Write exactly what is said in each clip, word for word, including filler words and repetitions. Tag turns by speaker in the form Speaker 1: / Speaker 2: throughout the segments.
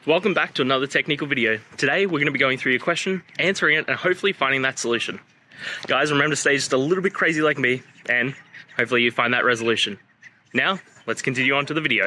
Speaker 1: Welcome back to another technical video. Today we're going to be going through your question, answering it, and hopefully finding that solution. Guys, remember to stay just a little bit crazy like me, and hopefully you find that resolution. Now, let's continue on to the video.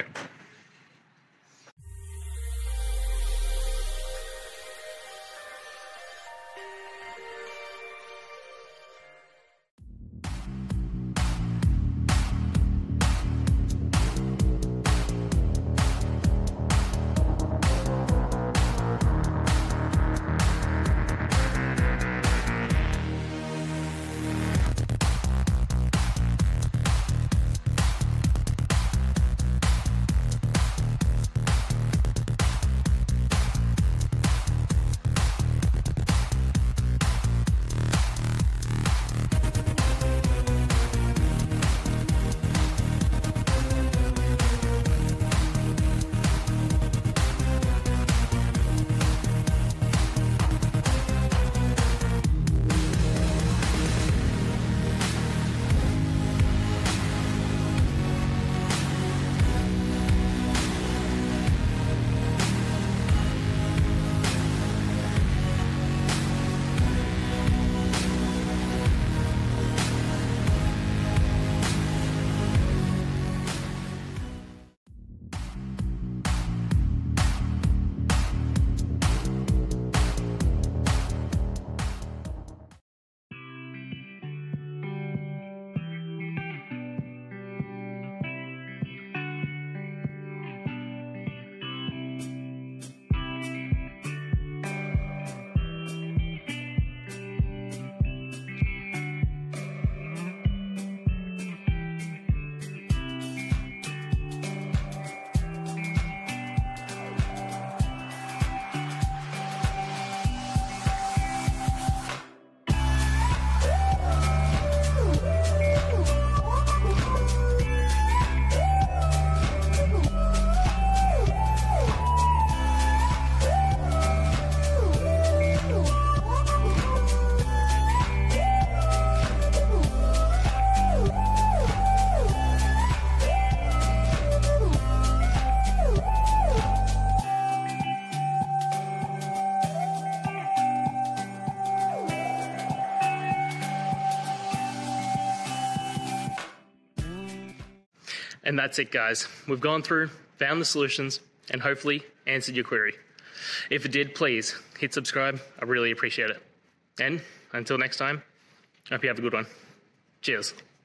Speaker 1: And that's it, guys. We've gone through, found the solutions, and hopefully answered your query. If it did, please hit subscribe. I really appreciate it. And until next time, I hope you have a good one. Cheers.